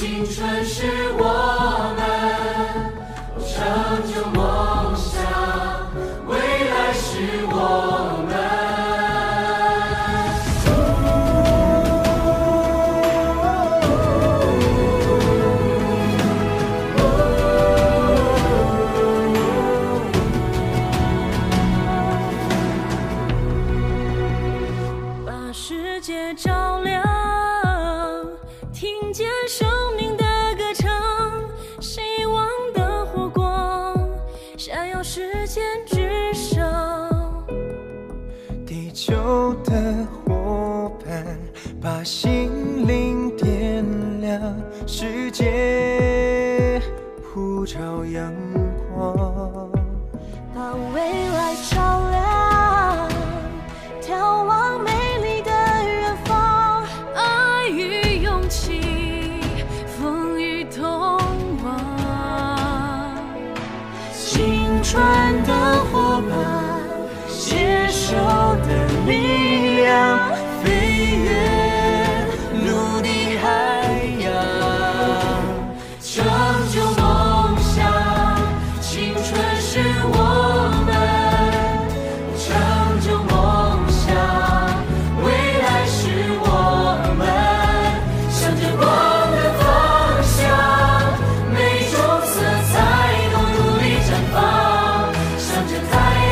青春是我们成就梦想，未来是我们。 把世界照亮，听见生命的歌唱，希望的火光闪耀时间之上。 地球的伙伴，把心灵点亮，世界普照阳光， 把未来照亮，眺望美丽的远方，爱与勇气，风雨同往。 青春的伙伴，携手的力量，飞越陆地海洋， 成就梦想，青春是我们成就梦想，未来是我们向着光的方向，每种色彩都努力绽放，向着太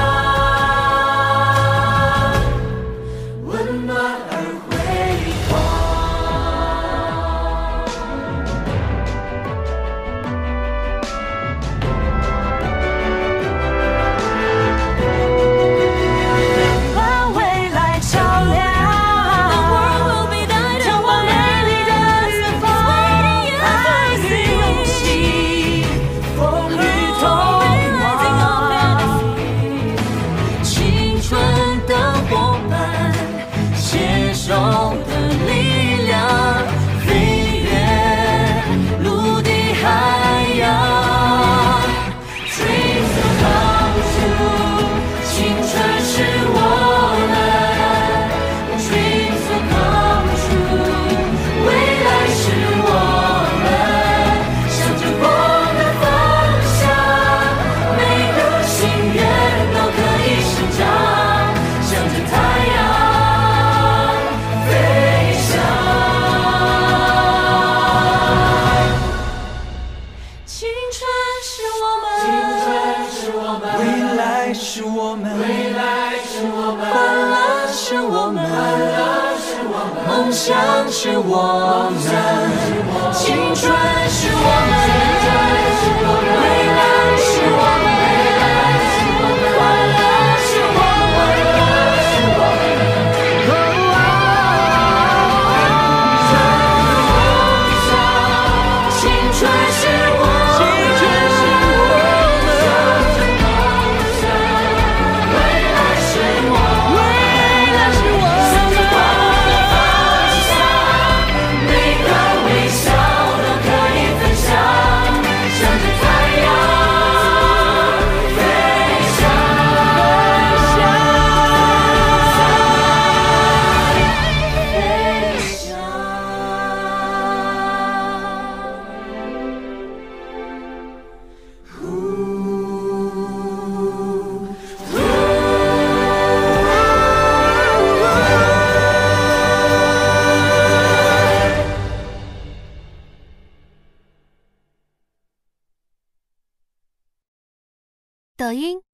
阳温暖而辉煌。 把未来照亮，眺望美丽的远方，爱与勇气，风雨同往。青春的伙伴，携手的力量，飞越陆地海洋。 Dreams will come true， 青春是我们 Dreams will come true， 未来是我们向着光的方向，每个心愿都可以生长，向着太阳飞翔。 青春是我们， 青春是我们， 未来是我们， 未来是我们， 欢乐是我们， 快乐是我们， 梦想是我们，青春是我们，未来是我们，欢乐是我青春是我们，未来是我们，向着光的方向，每个微笑都可以分享，向着太阳飞翔。 抖音、